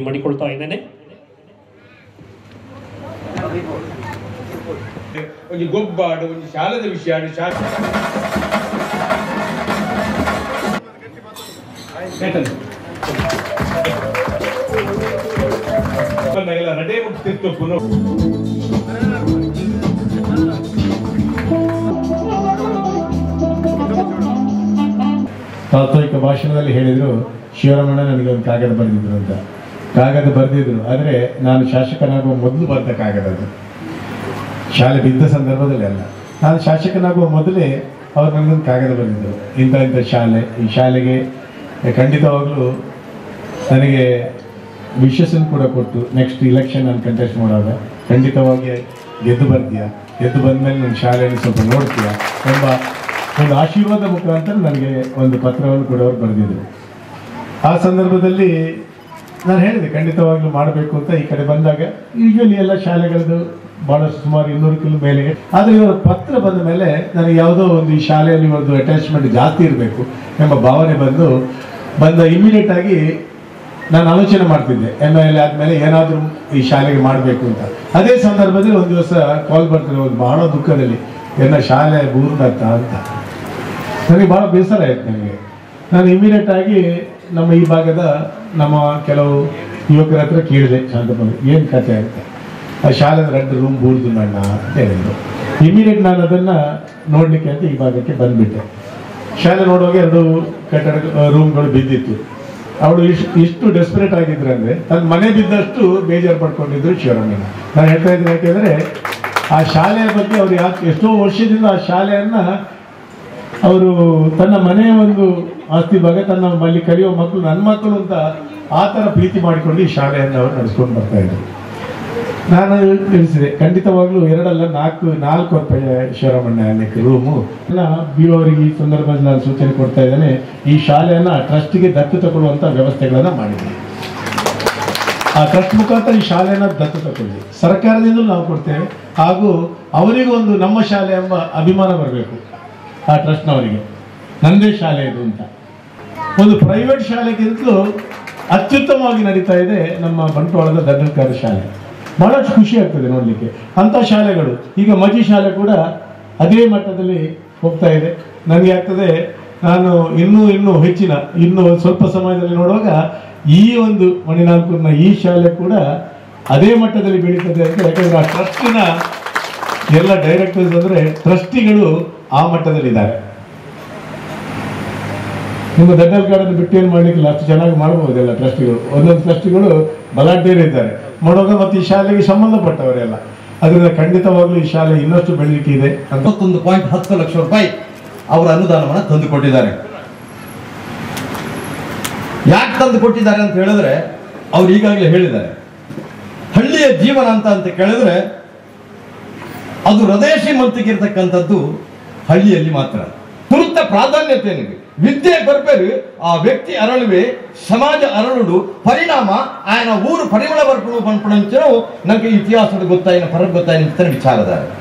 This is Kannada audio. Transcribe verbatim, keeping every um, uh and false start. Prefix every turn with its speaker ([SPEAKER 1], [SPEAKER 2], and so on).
[SPEAKER 1] ಮನವಿ ಮಾಡಿಕೊಳ್ತಾ ಇದ್ದೇನೆ.
[SPEAKER 2] ಒಂದು ಗೊಬ್ಬಾಡು ಒಂದು ಶಾಲದ ವಿಷಯ ನಡೆ ಮುಟ್ತಿತ್ತು ಪುನಃ
[SPEAKER 3] ತಾತ್ವಿಕ ಭಾಷಣದಲ್ಲಿ ಹೇಳಿದ್ರು ಶಿವರಾಮಣ್ಣ ನನಗೆ ಒಂದು ಕಾಗದ ಬರೆದಿದ್ರು ಅಂತ. ಕಾಗದ ಬರೆದಿದ್ರು, ಆದರೆ ನಾನು ಶಾಸಕನಾಗುವ ಮೊದಲು ಬರೆದ ಕಾಗದ ಅದು, ಶಾಲೆ ಬಿದ್ದ ಸಂದರ್ಭದಲ್ಲಿ ಅಲ್ಲ. ನಾನು ಶಾಸಕನಾಗುವ ಮೊದಲೇ ಅವ್ರು ನನಗೊಂದು ಕಾಗದ ಬರೆದಿದ್ರು, ಇಂಥ ಇಂಥ ಶಾಲೆ, ಈ ಶಾಲೆಗೆ ಖಂಡಿತವಾಗ್ಲೂ ನನಗೆ ವಿಶ್ವಾಸನ ಕೂಡ ಕೊಟ್ಟು ನೆಕ್ಸ್ಟ್ ಇಲೆಕ್ಷನ್ ನಾನು ಕಂಟೆಸ್ಟ್ ಮಾಡುವಾಗ ಖಂಡಿತವಾಗಿ ಗೆದ್ದು ಬರ್ತೀಯ, ಗೆದ್ದು ಬಂದಮೇಲೆ ನನ್ನ ಶಾಲೆಯಲ್ಲಿ ಸ್ವಲ್ಪ ನೋಡ್ತೀಯ ಎಂಬ ಒಂದು ಆಶೀರ್ವಾದ ಮುಖಾಂತರ ನನಗೆ ಒಂದು ಪತ್ರವನ್ನು ಕೂಡ ಅವರು ಬರೆದಿದ್ರು. ಆ ಸಂದರ್ಭದಲ್ಲಿ ನಾನು ಹೇಳಿದೆ ಖಂಡಿತವಾಗ್ಲೂ ಮಾಡಬೇಕು ಅಂತ. ಈ ಕಡೆ ಬಂದಾಗ ಯೂಶ್ವಲಿ ಎಲ್ಲ ಶಾಲೆಗಳದ್ದು ಭಾಳಷ್ಟು ಸುಮಾರು ಇನ್ನೂರು ಕಿಲೋ ಮೇಲೆ, ಆದರೆ ಇವರ ಪತ್ರ ಬಂದ ಮೇಲೆ ನನಗೆ ಯಾವುದೋ ಒಂದು ಈ ಶಾಲೆಯಲ್ಲಿ ಒಂದು ಅಟ್ಯಾಚ್ಮೆಂಟ್ ಜಾಸ್ತಿ ಇರಬೇಕು ಎಂಬ ಭಾವನೆ ಬಂದು ಬಂದ ಇಮಿಡಿಯೇಟ್ ಆಗಿ ನಾನು ಆಲೋಚನೆ ಮಾಡ್ತಿದ್ದೆ ಎಮ್ ಎಲ್ ಎ ಆದಮೇಲೆ ಏನಾದರೂ ಈ ಶಾಲೆಗೆ ಮಾಡಬೇಕು ಅಂತ. ಅದೇ ಸಂದರ್ಭದಲ್ಲಿ ಒಂದು ದಿವಸ ಕಾಲ್ ಬರ್ತದೆ, ಒಂದು ಬಹಳ ದುಃಖದಲ್ಲಿ, ಎಲ್ಲ ಶಾಲೆ ಬೂರ್ದತ್ತ ಅಂತ. ನನಗೆ ಭಾಳ ಬೇಸರ ಆಯ್ತು. ನನಗೆ ನಾನು ಇಮಿಡಿಯೇಟ್ ಆಗಿ ನಮ್ಮ ಈ ಭಾಗದ ನಮ್ಮ ಕೆಲವು ಯುವಕರ ಹತ್ರ ಕೇಳಿದೆ, ಶಾಂತಪ್ಪ ಏನು ಕಥೆ ಅಂತ. ಆ ಶಾಲೆದ ಎರಡು ರೂಮ್ ಬೂರ್ದು ನನ್ನ ಅಂತ ಹೇಳಿದ್ರು. ಇಮಿಡಿಯೇಟ್ ನಾನು ಅದನ್ನು ನೋಡಲಿಕ್ಕೆ ಅಂತ ಈ ಭಾಗಕ್ಕೆ ಬಂದುಬಿಟ್ಟೆ. ಶಾಲೆ ನೋಡುವಾಗ ಎರಡು ಕಟ್ಟಡ ರೂಮ್ಗಳು ಬಿದ್ದಿತ್ತು. ಅವಳು ಇಷ್ಟು ಇಷ್ಟು ಡೆಸ್ಪರೇಟ್ ಆಗಿದ್ರು ಅಂದರೆ ತನ್ನ ಮನೆ ಬಿದ್ದಷ್ಟು ಬೇಜಾರು ಪಡ್ಕೊಂಡಿದ್ರು ಶಿವರಾಮಣ್ಣ. ನಾನು ಹೇಳ್ತಾ ಇದ್ದೀನಿ ಯಾಕೆಂದರೆ ಆ ಶಾಲೆಯ ಬಗ್ಗೆ ಅವರು ಯಾಕೆ ಎಷ್ಟೋ ವರ್ಷದಿಂದ ಆ ಶಾಲೆಯನ್ನು ಅವರು ತನ್ನ ಮನೆಯ ಒಂದು ಆಸ್ತಿ ಬಗ್ಗೆ ತನ್ನ ಅಲ್ಲಿ ಕಲಿಯೋ ಮಕ್ಕಳು ನನ್ನ ಮಕ್ಕಳು ಅಂತ ಆ ಥರ ಪ್ರೀತಿ ಮಾಡಿಕೊಂಡು ಈ ಶಾಲೆಯನ್ನು ಅವರು ನಡೆಸ್ಕೊಂಡು ಬರ್ತಾ ಇದ್ರು. ನಾನು ತಿಳಿಸಿದೆ ಖಂಡಿತವಾಗ್ಲೂ ಎರಡಲ್ಲ ನಾಲ್ಕು ನಾಲ್ಕು ರೂಪಾಯಿ ಶಿವರಾಮಣ್ಣ ಅನ್ನಕ್ಕೆ ರೂಮು ಬಿ ಅವರಿಗೆ ಈ ಸಂದರ್ಭದಲ್ಲಿ ನಾನು ಸೂಚನೆ ಕೊಡ್ತಾ ಇದ್ದೇನೆ. ಈ ಶಾಲೆಯನ್ನು ಟ್ರಸ್ಟ್ಗೆ ದತ್ತು ತಗೊಳ್ಳುವಂಥ ವ್ಯವಸ್ಥೆಗಳನ್ನು ಮಾಡಿದ್ವಿ. ಆ ಟ್ರಸ್ಟ್ ಮುಖಾಂತರ ಈ ಶಾಲೆಯನ್ನು ದತ್ತು ತಗೊಳ್ಳಿ, ಸರ್ಕಾರದಿಂದಲೂ ನಾವು ಕೊಡ್ತೇವೆ. ಹಾಗೂ ಅವರಿಗೂ ಒಂದು ನಮ್ಮ ಶಾಲೆ ಎಂಬ ಅಭಿಮಾನ ಬರಬೇಕು. ಆ ಟ್ರಸ್ಟ್ನವರಿಗೆ ನಂದೇ ಶಾಲೆ ಇದು ಅಂತ. ಒಂದು ಪ್ರೈವೇಟ್ ಶಾಲೆಗಿಂತಲೂ ಅತ್ಯುತ್ತಮವಾಗಿ ನಡೀತಾ ಇದೆ ನಮ್ಮ ಬಂಟ್ವಾಳದ ದಡ್ಡಲ್ಕಾರ ಶಾಲೆ. ಬಹಳಷ್ಟು ಖುಷಿ ಆಗ್ತದೆ ನೋಡಲಿಕ್ಕೆ. ಅಂಥ ಶಾಲೆಗಳು ಈಗ ಮಜಿ ಶಾಲೆ ಕೂಡ ಅದೇ ಮಟ್ಟದಲ್ಲಿ ಹೋಗ್ತಾ ಇದೆ. ನನಗೆ ಆಗ್ತದೆ ನಾನು ಇನ್ನೂ ಇನ್ನೂ ಹೆಚ್ಚಿನ ಇನ್ನು ಸ್ವಲ್ಪ ಸಮಯದಲ್ಲಿ ನೋಡುವಾಗ ಈ ಒಂದು ಮಣಿನಾಲ್ಕೂರಿನ ಈ ಶಾಲೆ ಕೂಡ ಅದೇ ಮಟ್ಟದಲ್ಲಿ ಬೆಳೀತದೆ ಅಂತ. ಯಾಕಂದರೆ ಆ ಟ್ರಸ್ಟಿನ ಎಲ್ಲ ಡೈರೆಕ್ಟರ್ಸ್ ಅಂದರೆ ಟ್ರಸ್ಟಿಗಳು ಆ ಮಟ್ಟದಲ್ಲಿದ್ದಾರೆ. ನಿಮ್ಮ ದಡ್ಡಲ್ಕಾಡನ್ನು ಬಿಟ್ಟು ಏನು ಮಾಡಲಿಕ್ಕಿಲ್ಲ, ಅಷ್ಟು ಚೆನ್ನಾಗಿ ಮಾಡಬಹುದೆಲ್ಲ ಟ್ರಸ್ಟಿಗಳು. ಒಂದೊಂದು ಟ್ರಸ್ಟಿಗಳು ಬಲಾಢ್ಯರಿದ್ದಾರೆ ಮಾಡುವಾಗ, ಮತ್ತು ಈ ಶಾಲೆಗೆ ಸಂಬಂಧಪಟ್ಟವರೆಲ್ಲ. ಅದರಿಂದ ಖಂಡಿತವಾಗ್ಲೂ ಈ ಶಾಲೆ ಇನ್ನಷ್ಟು ಬೆಳಲಿಕ್ಕೆ ಇದೆ.
[SPEAKER 4] ಅರವತ್ತೊಂದು ಪಾಯಿಂಟ್ ಹತ್ತು ಲಕ್ಷ ರೂಪಾಯಿ ಅವರ ಅನುದಾನವನ್ನು ತಂದು ಕೊಟ್ಟಿದ್ದಾರೆ. ಯಾಕೆ ತಂದು ಕೊಟ್ಟಿದ್ದಾರೆ ಅಂತ ಹೇಳಿದ್ರೆ ಅವ್ರು ಈಗಾಗಲೇ ಹೇಳಿದ್ದಾರೆ, ಹಳ್ಳಿಯ ಜೀವನ ಅಂತ ಅಂತ ಕೇಳಿದ್ರೆ ಅದು ಹೃದಯ ಶ್ರೀಮಂತಿಗಿರ್ತಕ್ಕಂಥದ್ದು ಹಳ್ಳಿಯಲ್ಲಿ ಮಾತ್ರ. ತುರ್ತ ಪ್ರಾಧಾನ್ಯತೆ ಏನಿದೆ, ವಿದ್ಯೆ ಬರ್ಬೇರು, ಆ ವ್ಯಕ್ತಿ ಅರಳುವೆ, ಸಮಾಜ ಅರಳುಡು, ಪರಿಣಾಮ ಆಯನ ಊರು ಪರಿಮಳ ಬರ್ಪಡು ಪಂಪಣಂಚರು ನನಗೆ ಇತಿಹಾಸದ ಗೊತ್ತಾಯಿನ ಪರ ಗೊತ್ತಾಯಿನ ವಿಚಾರದ